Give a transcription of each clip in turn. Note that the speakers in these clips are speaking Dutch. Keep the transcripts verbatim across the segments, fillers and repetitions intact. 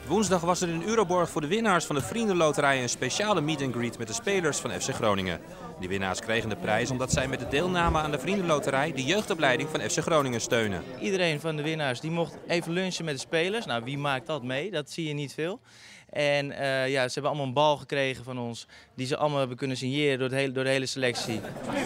Woensdag was er in Euroborg voor de winnaars van de Vriendenloterij een speciale meet and greet met de spelers van F C Groningen. Die winnaars kregen de prijs omdat zij met de deelname aan de Vriendenloterij de jeugdopleiding van F C Groningen steunen. Iedereen van de winnaars die mocht even lunchen met de spelers. Nou, wie maakt dat mee? Dat zie je niet veel. En uh, ja, ze hebben allemaal een bal gekregen van ons die ze allemaal hebben kunnen signeren door de hele, door de hele selectie.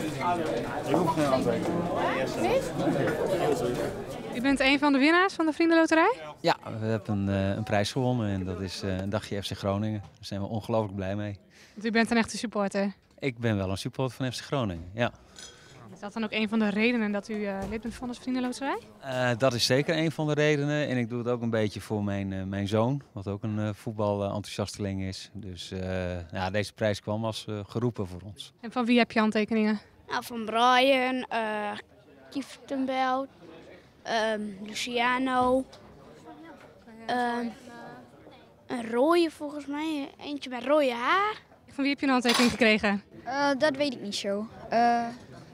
U bent een van de winnaars van de Vriendenloterij? Ja, we hebben een, uh, een prijs gewonnen en dat is uh, een dagje F C Groningen. Daar zijn we ongelooflijk blij mee. Want u bent een echte supporter? Ik ben wel een supporter van F C Groningen, ja. Is dat dan ook een van de redenen dat u uh, lid bent van de Vriendenloterij? Uh, dat is zeker een van de redenen en ik doe het ook een beetje voor mijn, uh, mijn zoon, wat ook een uh, voetbalenthousiasteling is. Dus uh, ja, deze prijs kwam als uh, geroepen voor ons. En van wie heb je handtekeningen? Nou, van Brian, uh, Kieftenbelt, um, Luciano, um, een rode volgens mij, eentje met rode haar. Van wie heb je een handtekening gekregen? Uh, dat weet ik niet zo. Uh,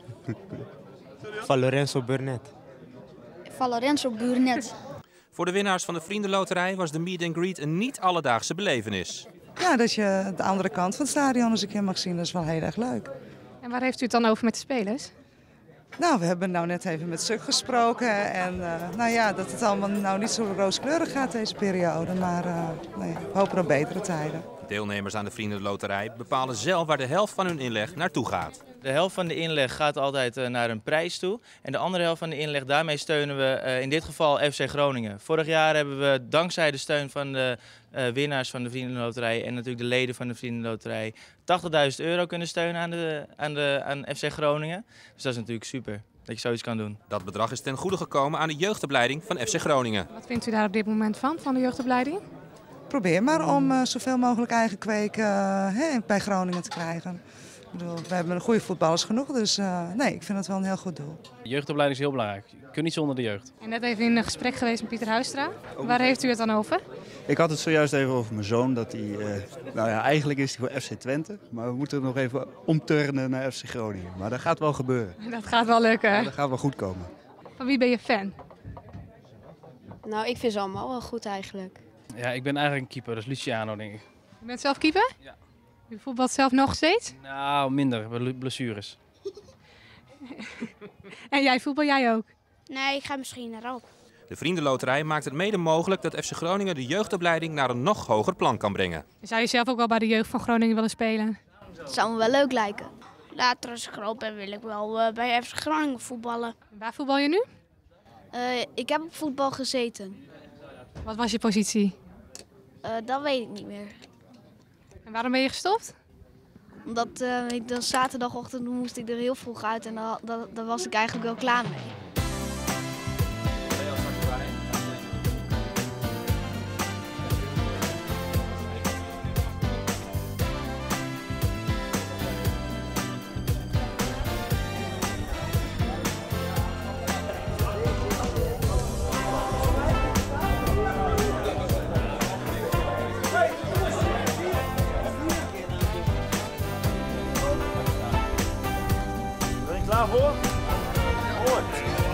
Van Lorenzo Burnett. Van Lorenzo Burnett. Voor de winnaars van de Vriendenloterij was de meet and greet een niet alledaagse belevenis. Ja, dat je de andere kant van het stadion eens een keer mag zien, dat is wel heel erg leuk. En waar heeft u het dan over met de spelers? Nou, we hebben nou net even met Suk gesproken en uh, nou ja, dat het allemaal nou niet zo rooskleurig gaat deze periode, maar uh, nee, we hopen op betere tijden. Deelnemers aan de Vriendenloterij bepalen zelf waar de helft van hun inleg naartoe gaat. De helft van de inleg gaat altijd uh, naar een prijs toe. En de andere helft van de inleg, daarmee steunen we uh, in dit geval F C Groningen. Vorig jaar hebben we dankzij de steun van de uh, winnaars van de Vriendenloterij en natuurlijk de leden van de Vriendenloterij tachtigduizend euro kunnen steunen aan, de, aan, de, aan F C Groningen. Dus dat is natuurlijk super dat je zoiets kan doen. Dat bedrag is ten goede gekomen aan de jeugdopleiding van F C Groningen. Wat vindt u daar op dit moment van, van de jeugdopleiding? Probeer maar om uh, zoveel mogelijk eigen kweek uh, hè, bij Groningen te krijgen. Ik bedoel, we hebben een goede voetballers genoeg, dus uh, nee, ik vind het wel een heel goed doel. De jeugdopleiding is heel belangrijk. Je kunt niet zonder de jeugd. En net even in een gesprek geweest met Pieter Huistra. Waar heeft u het dan over? Ik had het zojuist even over mijn zoon. Dat hij, uh, nou ja, eigenlijk is hij voor F C Twente. Maar we moeten nog even omturnen naar F C Groningen. Maar dat gaat wel gebeuren. Dat gaat wel lukken. Ja, dat gaat wel goed komen. Van wie ben je fan? Nou, ik vind ze allemaal wel goed eigenlijk. Ja, ik ben eigenlijk een keeper, dat is Luciano, denk ik. U bent zelf keeper? Ja. U voetbalt zelf nog steeds? Nou, minder, blessures. En jij, voetbal jij ook? Nee, ik ga misschien naar op. De Vriendenloterij maakt het mede mogelijk dat F C Groningen de jeugdopleiding naar een nog hoger plan kan brengen. Zou je zelf ook wel bij de jeugd van Groningen willen spelen? Dat zou me wel leuk lijken. Later als ik groot ben wil ik wel uh, bij F C Groningen voetballen. Waar voetbal je nu? Uh, ik heb op voetbal gezeten. Wat was je positie? Uh, dat weet ik niet meer. En waarom ben je gestopt? Omdat uh, ik dan zaterdagochtend moest ik er heel vroeg uit en daar, daar, daar was ik eigenlijk wel klaar mee. Ben je klaar voor? Goed.